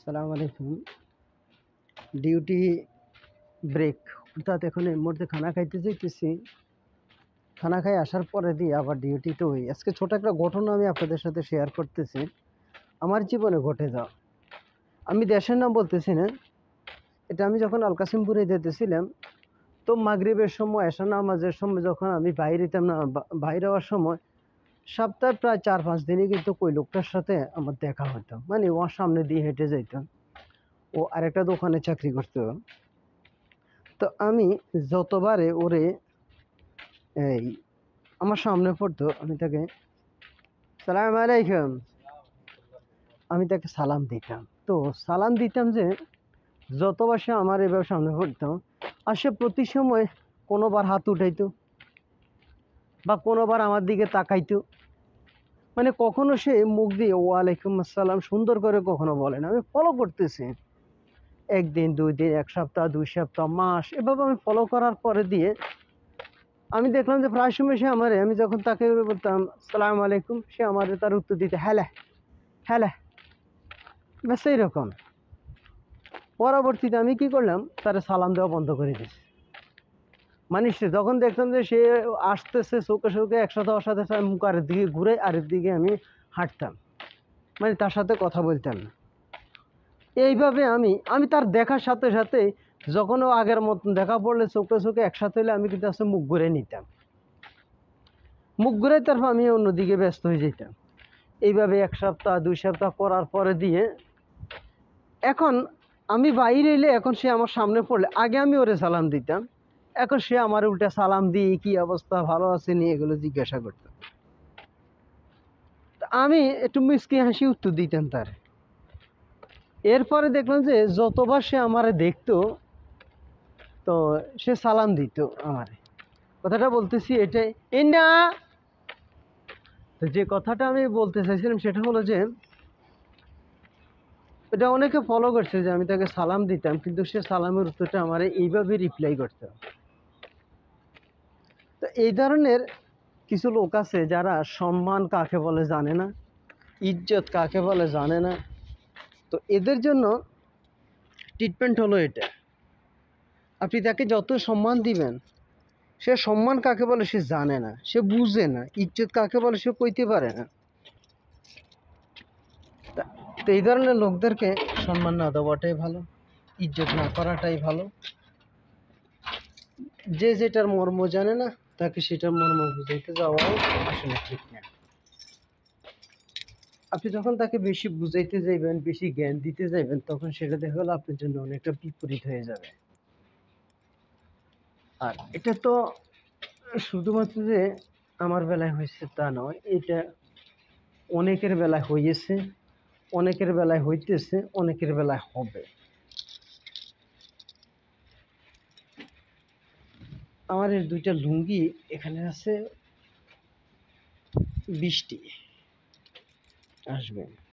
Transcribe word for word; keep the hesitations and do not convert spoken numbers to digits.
আসসালামু আলাইকুম। Duty break, অর্থাৎ এখন এই মুহূর্তে খানা খাইতে যাইতেছি। খানা খাই আসার পরে দিয়ে আবার ডিউটিতে হই। আজকে ছোট একটা ঘটনা আমি আপনাদের সাথে শেয়ার করতেছি, আমার জীবনে ঘটে যাওয়া। আমি দেশের নাম বলতেছি না, এটা আমি যখন আল কাসিমপুরে যেতেছিলাম, তো মাগরিবের সময় এশা নামাজের সময় যখন আমি বাইরে যেতাম না, বাইরে হওয়ার সময় সপ্তাহে প্রায় চার পাঁচ দিনই কিন্তু ওই লোকটার সাথে আমার দেখা হতো। মানে ওর সামনে দিয়ে হেঁটে যাইতাম। ও আরেকটা দোকানে চাকরি করতো। তো আমি যতবারে ওরে এই আমার সামনে পড়তো, আমি তাকে সালাম আলাইকুম, আমি তাকে সালাম দিতাম। তো সালাম দিতাম যে যতবার সে আমার এবার সামনে পড়তো, আর সে প্রতি সময় কোনোবার হাত উঠাইতো বা কোনোবার আমার দিকে তাকাইতো। মানে কখনো সে মুখ দিয়ে ওয়ালাইকুম আসসালাম সুন্দর করে কখনো বলে না। আমি ফলো করতেছি একদিন, দুই দিন, এক সপ্তাহ, দুই সপ্তাহ, মাস, এভাবে আমি ফলো করার পরে দিয়ে আমি দেখলাম যে প্রায় সময় সে আমারে, আমি যখন তাকে বলতাম সালাম আলাইকুম, সে আমারে তার উত্তর দিতে হ্যালে হ্যালে, ব্যাস এইরকম। পরবর্তীতে আমি কি করলাম, তারে সালাম দেওয়া বন্ধ করে দিয়েছি। মানে সে যখন দেখতাম যে সে আসতেছে চোখে চোখে একসাথে, ওর সাথে মুখ আরেক দিকে ঘুরে আরেক দিকে আমি হাঁটতাম, মানে তার সাথে কথা বলতাম না। এইভাবে আমি আমি তার দেখার সাথে সাথে যখন ও আগের মতন দেখা পড়লে চোখে চোখে একসাথে হলে আমি কিন্তু আসলে মুখ ঘুরে নিতাম। মুখ ঘুরে তারপর আমি অন্যদিকে ব্যস্ত হয়ে যেতাম। এইভাবে এক সপ্তাহ দুই সপ্তাহ করার পরে দিয়ে এখন আমি বাইরে এলে, এখন সে আমার সামনে পড়লে আগে আমি ওরে সালাম দিতাম, এখন সে আমার উল্টা সালাম দিয়ে কি অবস্থা, ভালো আছে নি, এগুলো জিজ্ঞাসা করতাম। আমি একটু মিষ্টি হাসি উত্তর দিতাম তার। এরপরে দেখলাম যে যতবার সে আমারে দেখতো, তো সে সালাম দিত আমারে। কথাটা বলতেছি এটাই, এই না, তো যে কথাটা আমি বলতে চাইছিলাম সেটা হলো যে এটা অনেকে ফলো করছে যে আমি তাকে সালাম দিতাম, কিন্তু সে সালামের উত্তরটা আমার এইভাবে রিপ্লাই করতো। তো এই ধরনের কিছু লোক আছে যারা সম্মান কাকে বলে জানে না, ইজ্জত কাকে বলে জানে না। তো এদের জন্য ট্রিটমেন্ট হলো এটা, আপনি তাকে যত সম্মান দিবেন, সে সম্মান কাকে বলে সে জানে না, সে বুঝে না, ইজ্জত কাকে বলে সে কইতে পারে না। তো এই ধরনের লোকদেরকে সম্মান না দেওয়াটাই ভালো, ইজ্জত না করাটাই ভালো। যে যেটার মর্ম জানে না, তাকে সেটার মর্ম বুঝাইতে যাওয়াও আসলে ঠিক না। আপনি যখন তাকে বেশি বুঝাইতে যাইবেন, বেশি জ্ঞান দিতে যাইবেন, তখন সেটা দেখা গেলো আপনার জন্য অনেকটা বিপরীত হয়ে যাবে। আর এটা তো শুধুমাত্র যে আমার বেলায় হয়েছে তা নয়, এটা অনেকের বেলায় হয়েছে, অনেকের বেলায় হইতেছে, অনেকের বেলায় হবে। আমার এই দুইটা লুঙ্গি এখানে আছে, বৃষ্টি আসবে।